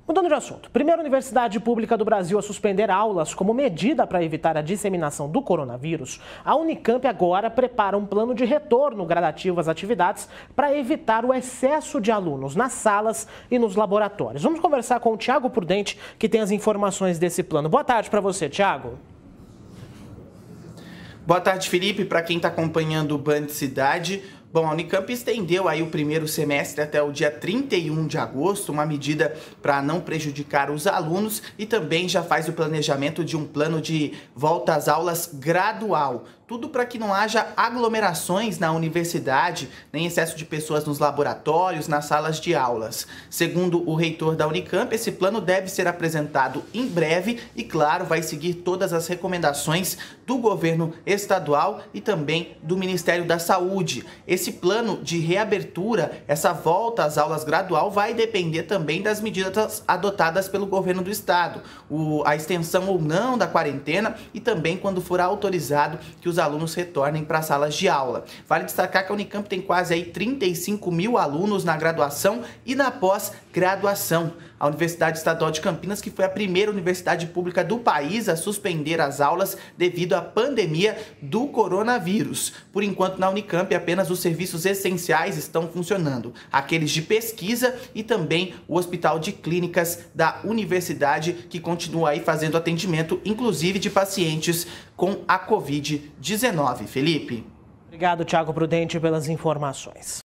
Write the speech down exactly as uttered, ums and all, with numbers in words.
Mudando de assunto, primeira universidade pública do Brasil a suspender aulas como medida para evitar a disseminação do coronavírus, a Unicamp agora prepara um plano de retorno gradativo às atividades para evitar o excesso de alunos nas salas e nos laboratórios. Vamos conversar com o Tiago Prudente, que tem as informações desse plano. Boa tarde para você, Tiago. Boa tarde, Felipe. Para quem está acompanhando o Band Cidade, bom, a Unicamp estendeu aí o primeiro semestre até o dia trinta e um de agosto, uma medida para não prejudicar os alunos, e também já faz o planejamento de um plano de volta às aulas gradual. Tudo para que não haja aglomerações na universidade, nem excesso de pessoas nos laboratórios, nas salas de aulas. Segundo o reitor da Unicamp, esse plano deve ser apresentado em breve e, claro, vai seguir todas as recomendações do governo estadual e também do Ministério da Saúde. Esse plano de reabertura, essa volta às aulas gradual, vai depender também das medidas adotadas pelo governo do estado, o, a extensão ou não da quarentena e também quando for autorizado que os os alunos retornem para as salas de aula. Vale destacar que a Unicamp tem quase aí trinta e cinco mil alunos na graduação e na pós-graduação. A Universidade Estadual de Campinas, que foi a primeira universidade pública do país a suspender as aulas devido à pandemia do coronavírus. Por enquanto, na Unicamp, apenas os serviços essenciais estão funcionando, aqueles de pesquisa e também o Hospital de Clínicas da Universidade, que continua aí fazendo atendimento, inclusive de pacientes com a covid dezenove. Felipe. Obrigado, Tiago Prudente, pelas informações.